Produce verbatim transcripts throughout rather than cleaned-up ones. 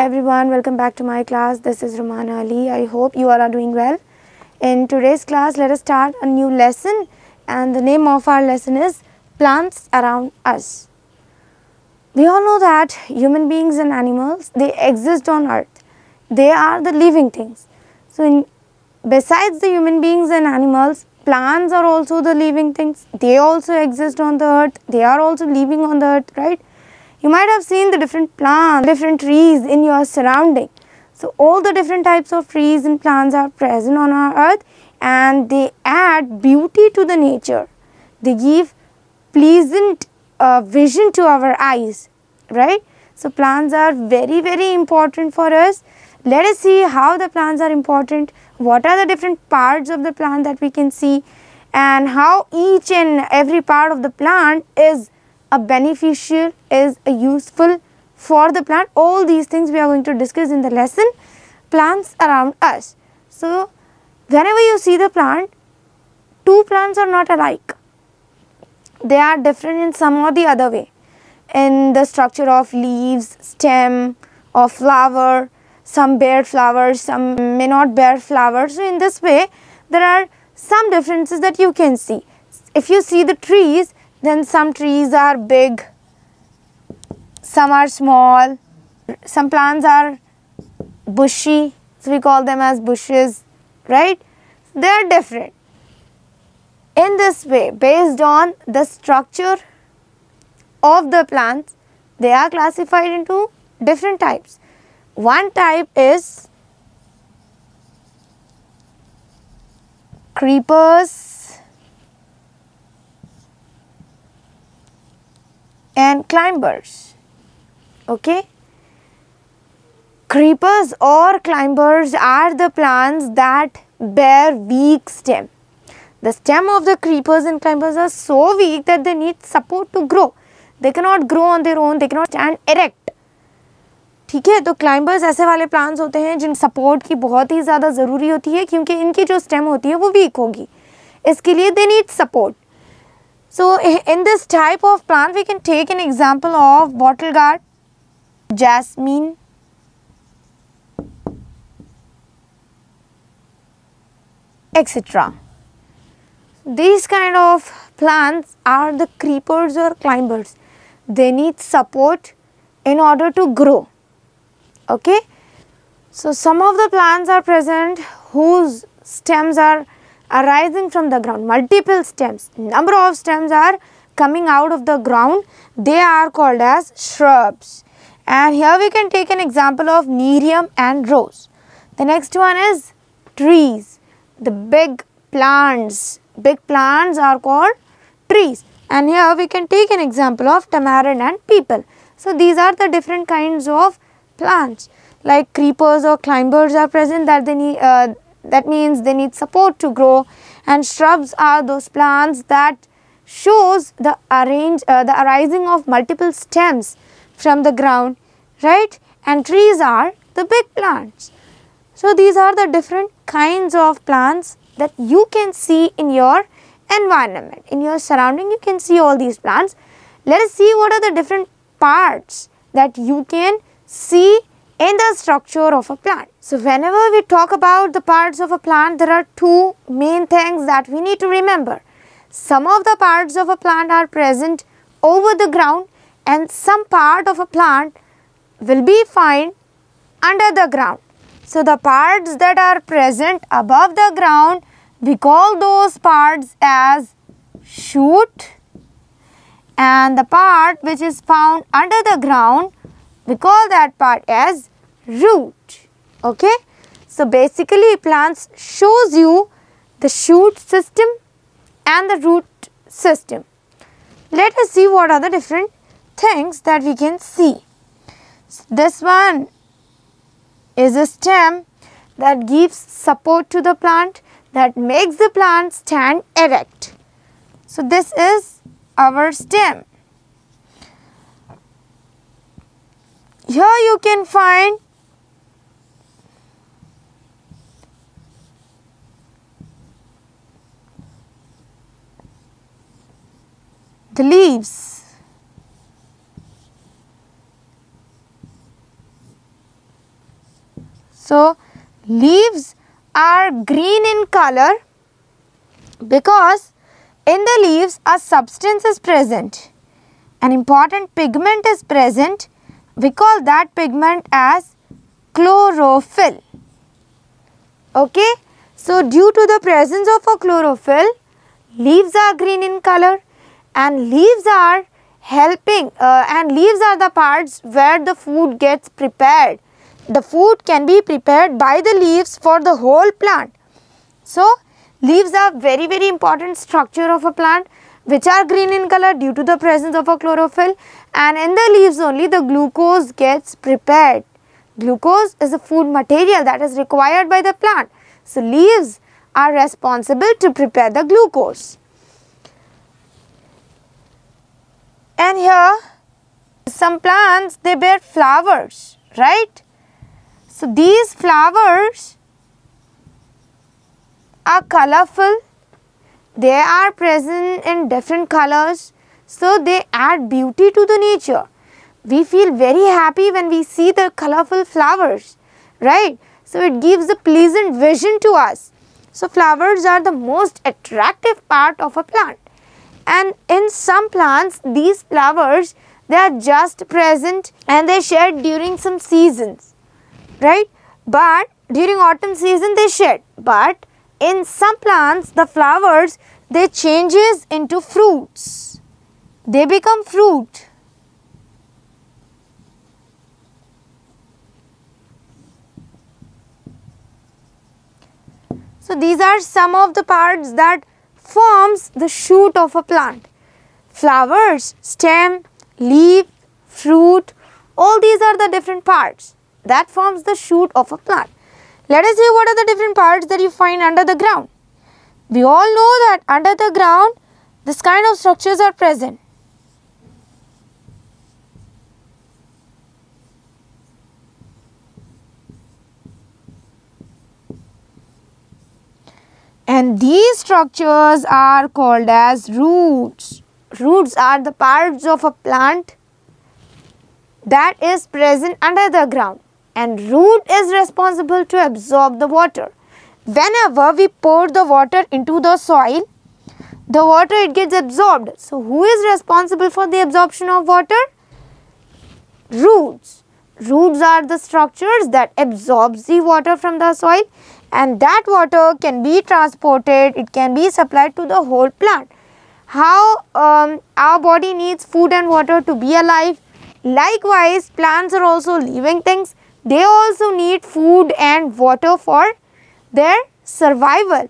Hi everyone, welcome back to my class. This is Rumana Ali. I hope you all are doing well. In today's class, let us start a new lesson, and the name of our lesson is Plants Around Us. We all know that human beings and animals, they exist on earth. They are the living things. So in, besides the human beings and animals, plants are also the living things. They also exist on the earth. They are also living on the earth, right? You might have seen the different plants, different trees in your surrounding. So all the different types of trees and plants are present on our earth, and they add beauty to the nature. They give pleasant uh, vision to our eyes, right? So plants are very very important for us. Let us see how the plants are important, what are the different parts of the plant that we can see, and how each and every part of the plant is a beneficial, is a useful for the plant. All these things we are going to discuss in the lesson Plants Around Us. So whenever you see the plant, two plants are not alike. They are different in some or the other way, in the structure of leaves, stem, or flower. Some bear flowers, some may not bear flowers. So in this way there are some differences that you can see. If you see the trees, then some trees are big, some are small, some plants are bushy, so we call them as bushes, right? They are different. In this way, based on the structure of the plants, they are classified into different types. One type is creepers and climbers. Okay, creepers or climbers are the plants that bear weak stem. The stem of the creepers and climbers are so weak that they need support to grow. They cannot grow on their own, they cannot stand erect. ठीक है, तो climbers ऐसे वाले plants होते हैं जिन support की बहुत ही ज़्यादा ज़रूरी होती है, क्योंकि इनकी जो स्टेम होती है वो वीक होगी, इसके लिए they need support. So in this type of plant we can take an example of bottle gourd, jasmine, et cetera. These kind of plants are the creepers or climbers. They need support in order to grow. Okay, so some of the plants are present whose stems are arising from the ground, multiple stems, number of stems are coming out of the ground. They are called as shrubs. And here we can take an example of Nerium and rose. The next one is trees. The big plants, big plants are called trees. And here we can take an example of tamarind and peepal. So these are the different kinds of plants. Like creepers or climbers are present, that they need uh, that means they need support to grow, and shrubs are those plants that shows the arrange uh, the arising of multiple stems from the ground, right? And trees are the big plants. So these are the different kinds of plants that you can see in your environment, in your surrounding. You can see all these plants. Let us see what are the different parts that you can see in the structure of a plant. So whenever we talk about the parts of a plant, there are two main things that we need to remember. Some of the parts of a plant are present over the ground, and some part of a plant will be found under the ground. So the parts that are present above the ground, we call those parts as shoot, and the part which is found under the ground, we call that part as root. Okay, so basically plants shows you the shoot system and the root system. Let us see what are the different things that we can see. So this one is a stem that gives support to the plant, that makes the plant stand erect. So this is our stem. Here you can find the leaves. So leaves are green in color because in the leaves a substance is present. An important pigment is present. We call that pigment as chlorophyll. Okay. So due to the presence of a chlorophyll, leaves are green in color, and leaves are helping uh, and leaves are the parts where the food gets prepared. The food can be prepared by the leaves for the whole plant. So leaves are very very important structure of a plant which are green in color due to the presence of a chlorophyll, and in the leaves only the glucose gets prepared. Glucose is a food material that is required by the plant. So leaves are responsible to prepare the glucose. And here some plants, they bear flowers, right? So these flowers are colorful. They are present in different colors, so they add beauty to the nature. We feel very happy when we see the colorful flowers, right? So it gives a pleasant vision to us. So flowers are the most attractive part of a plant. And in some plants, these flowers, they are just present and they shed during some seasons, right? But during autumn season they shed. But in some plants, the flowers, they changes into fruits. They become fruit. So these are some of the parts that forms the shoot of a plant. Flowers, stem, leaf, fruit, all these are the different parts that forms the shoot of a plant. Let us see what are the different parts that you find under the ground. We all know that under the ground, this kind of structures are present. And these structures are called as roots. Roots are the parts of a plant that is present under the ground, and root is responsible to absorb the water. Whenever we pour the water into the soil, the water it gets absorbed. So who is responsible for the absorption of water? Roots. Roots are the structures that absorbs the water from the soil, and that water can be transported, it can be supplied to the whole plant. How um, our body needs food and water to be alive. Likewise, plants are also living things. They also need food and water for their survival.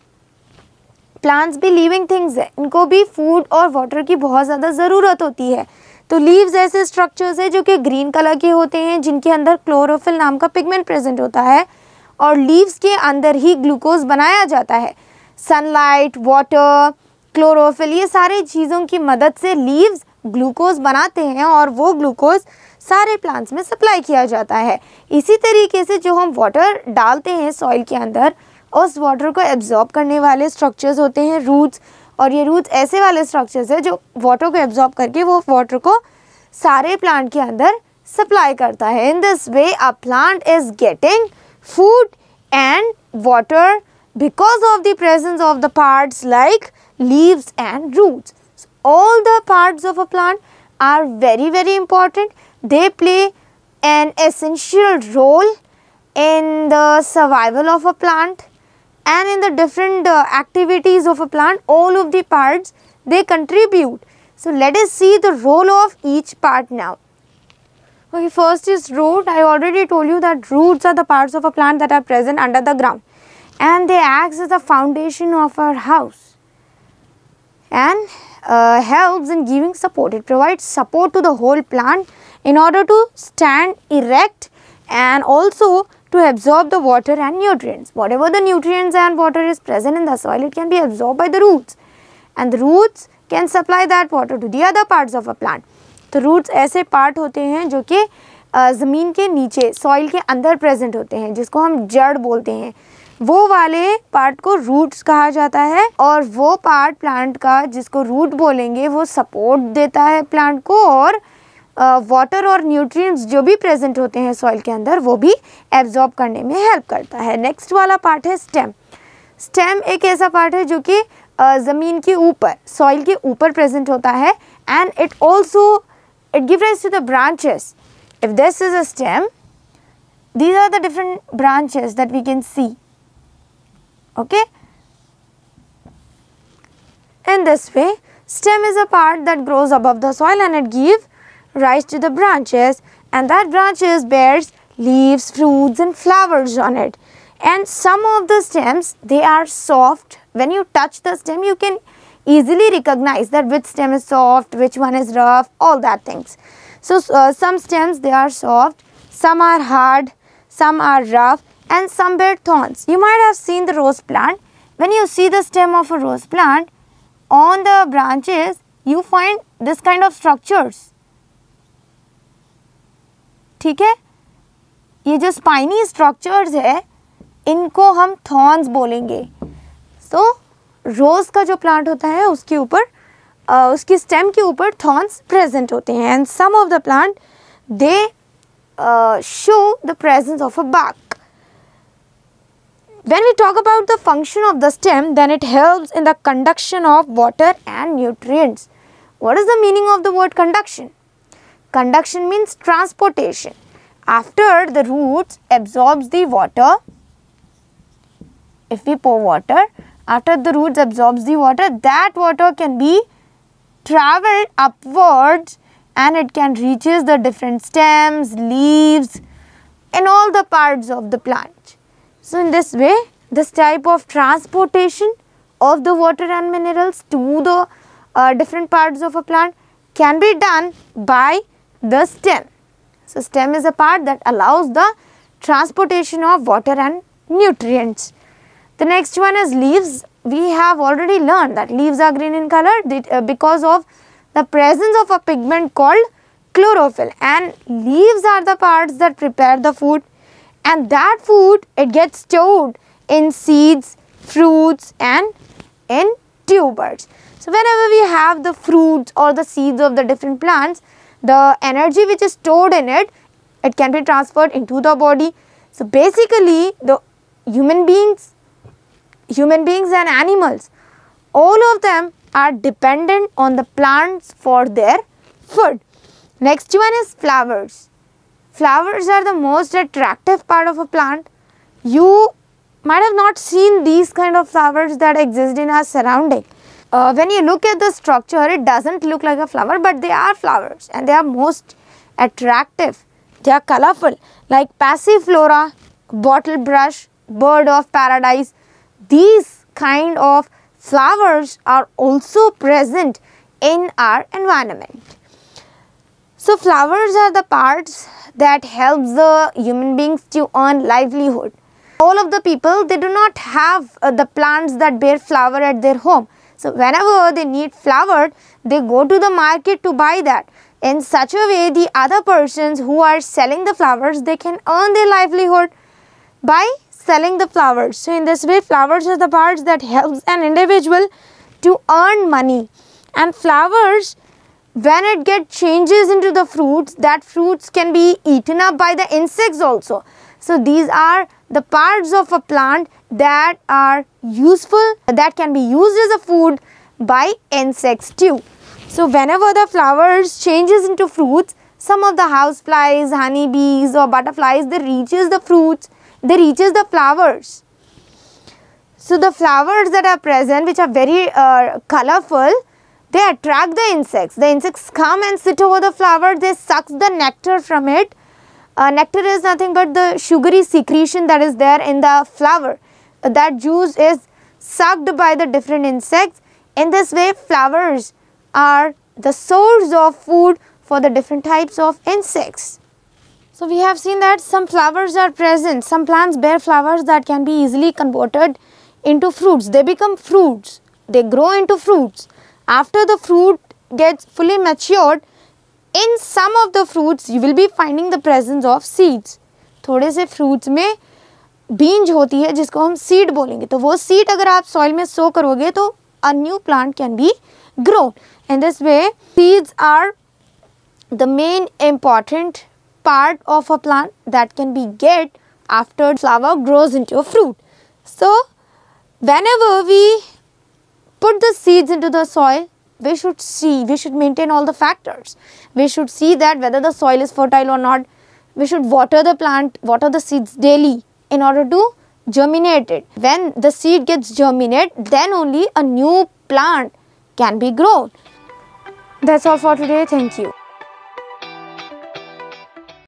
Plants भी living things है, इनको भी food और water की बहुत ज़्यादा ज़रूरत होती है. तो leaves ऐसे structures है जो कि green color के होते हैं, जिनके अंदर chlorophyll नाम का pigment present होता है, और leaves के अंदर ही ग्लूकोज बनाया जाता है. सनलाइट, वाटर, क्लोरोफिल, ये सारी चीज़ों की मदद से लीव्स ग्लूकोज बनाते हैं और वो ग्लूकोज सारे प्लांट्स में सप्लाई किया जाता है. इसी तरीके से जो हम वाटर डालते हैं सॉइल के अंदर, उस वाटर को एब्जॉर्ब करने वाले स्ट्रक्चर्स होते हैं रूट्स, और ये रूट्स ऐसे वाले स्ट्रक्चर्स है जो वाटर को एब्जॉर्ब करके वो वाटर को सारे प्लांट के अंदर सप्लाई करता है. In this way a plant is getting food and water because of the presence of the parts like leaves and roots. So all the parts of a plant are very very important. They play an essential role in the survival of a plant and in the different uh, activities of a plant. All of the parts, they contribute. So let us see the role of each part now. Okay, first is root. I already told you that roots are the parts of a plant that are present under the ground, and they act as the foundation of our house and uh, helps in giving support. It provides support to the whole plant in order to stand erect and also to absorb the water and nutrients. Whatever the nutrients and water is present in the soil, it can be absorbed by the roots, and the roots can supply that water to the other parts of a plant. तो roots ऐसे part होते हैं जो कि ज़मीन के नीचे soil के अंदर प्रेजेंट होते हैं, जिसको हम जड़ बोलते हैं. वो वाले पार्ट को रूट्स कहा जाता है, और वो पार्ट प्लांट का जिसको रूट बोलेंगे वो सपोर्ट देता है प्लांट को, और वाटर और न्यूट्रिएंट्स जो भी प्रेजेंट होते हैं सॉइल के अंदर वो भी एब्जॉर्ब करने में हेल्प करता है। नेक्स्ट वाला पार्ट है स्टेम। स्टेम एक ऐसा पार्ट है जो कि ज़मीन के ऊपर, सॉइल के ऊपर प्रेजेंट होता है, and it also it give rise to the branches. If this is a stem, these are the different branches that we can see. Okay, in this way stem is a part that grows above the soil and it gives rise to the branches, and that branches bears leaves, fruits and flowers on it. And some of the stems, they are soft. When you touch the stem, you can easily recognize that which stem is soft, which one is rough, all that things. So uh, some stems, they are soft, some are hard, some are rough, and some bear thorns. You might have seen the rose plant. When you see the stem of a rose plant, on the branches you find this kind of structures. ठीक है, ये जो spiny structures है इनको हम thorns बोलेंगे. So रोज का जो प्लांट होता है उसके ऊपर uh, उसकी स्टेम के ऊपर thorns present होते हैं, and some of the plant they Uh, show the presence of a bark. When we talk about the function of the stem, then it helps in the conduction of water and nutrients. What is the meaning of the word conduction? Conduction means transportation. After the roots absorbs the water, if we pour water, after the roots absorbs the water, that water can be traveled upwards and it can reaches the different stems, leaves and all the parts of the plant. So in this way, this type of transportation of the water and minerals to the uh, different parts of a plant can be done by the stem. So stem is a part that allows the transportation of water and nutrients. The next one is leaves. We have already learned that leaves are green in color because of the presence of a pigment called chlorophyll, and leaves are the parts that prepare the food, and that food it gets stored in seeds, fruits and in tubers. So whenever we have the fruits or the seeds of the different plants, the energy which is stored in it, it can be transferred into the body. So basically the human beings, human beings and animals, all of them are dependent on the plants for their food. Next one is flowers. Flowers are the most attractive part of a plant. You might have not seen these kind of flowers that exist in our surrounding. Uh, when you look at the structure, it doesn't look like a flower, but they are flowers and they are most attractive. They are colorful, like passiflora, bottle brush, bird of paradise. These kind of flowers are also present in our environment. So flowers are the parts that helps the human beings to earn livelihood. All of the people, they do not have uh, the plants that bear flower at their home. So whenever they need flower, they go to the market to buy that. In such a way, the other persons who are selling the flowers, they can earn their livelihood by selling the flowers. So in this way, flowers are the parts that helps an individual to earn money. And flowers, when it gets changes into the fruits, that fruits can be eaten up by the insects also. So these are the parts of a plant that are useful, that can be used as a food by insects too. So whenever the flowers changes into fruits, some of the house flies, honeybees or butterflies, they reaches the fruits, they reaches the flowers. So the flowers that are present, which are very uh, colorful, they attract the insects. The insects come and sit over the flower, they suck the nectar from it. Uh, nectar is nothing but the sugary secretion that is there in the flower. Uh, that juice is sucked by the different insects. In this way, flowers are the source of food for the different types of insects. So we have seen that some flowers are present. Some plants bear flowers that can be easily converted into fruits. They become fruits. They grow into fruits. After the fruit gets fully matured, in some of the fruits you will be finding the presence of seeds. थोड़े से fruits में बीज होती है जिसको हम seed बोलेंगे. तो वो seed अगर आप soil में sow करोगे तो a new plant can be grown. In this way, seeds are the main important part of a plant that can be get after flower grows into a fruit. So whenever we put the seeds into the soil, we should see, we should maintain all the factors. We should see that whether the soil is fertile or not. We should water the plant, water the seeds daily in order to germinate it. When the seed gets germinated, then only a new plant can be grown. That's all for today. Thank you.